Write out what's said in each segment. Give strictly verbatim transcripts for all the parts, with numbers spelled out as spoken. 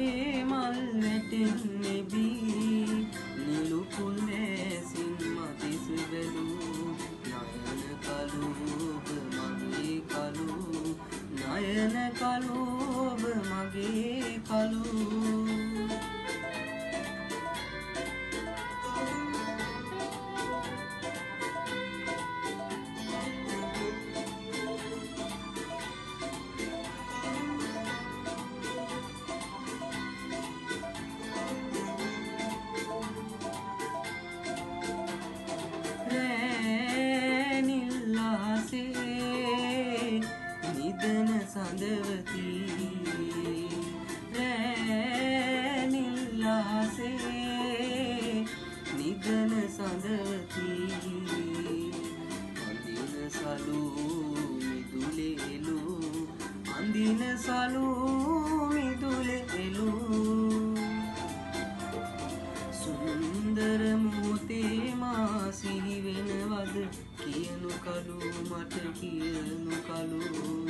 ආශාවේ මල් වැටෙන්නේ බී නිලු පුල්ලෑසින් මතිස් බැලූ නයන කලූබ මගේ කලූ නයන කලූබ මගේ කලූ නිදන සඳවති රෑනිල්ලාසේ නිදන සඳවති අඳින සලූ මිදුලෙලු අඳින සලූ මිදුලෙලු සුන්දර මොහොතේ මා සිහි වෙනවද කියනු කලු මට කියනු කලු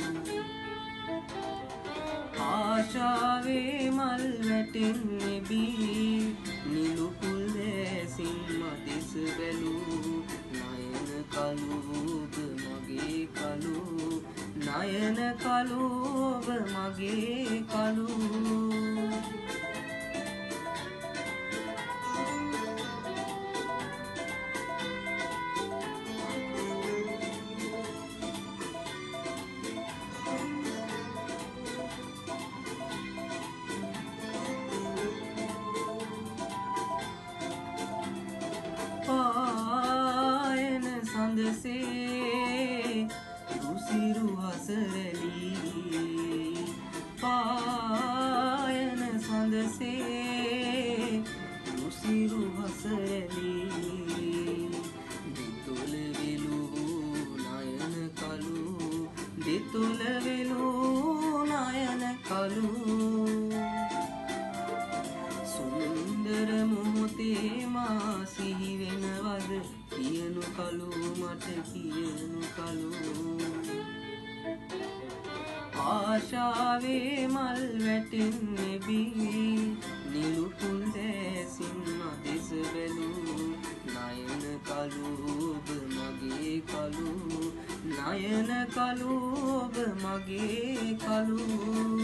ආශාවේ මල් වැටෙන්නේ බී නිලු පුල්ලෑසින් මතිස් බැලූ නයන කලූබ මගේ කලූ නයන කලූබ මගේ කලූ පායන සඳසේ රුසිරු හසරැලි පායන සඳසේ රුසිරු හසරැලි දෙතොල වෙලූ නයන කලු දෙතොල වෙලූ නයන කලු සුන්දර මොහොතේ මා සිහි වෙනවද කියනු කලු මට කියනු කලු ආශාවේ මල් වැටෙන්නේ බී නිලු පුල්ලෑසින් මතිස් බැලූ නයන කලූබ මගේ කලු නයන කලූබ මගේ කලු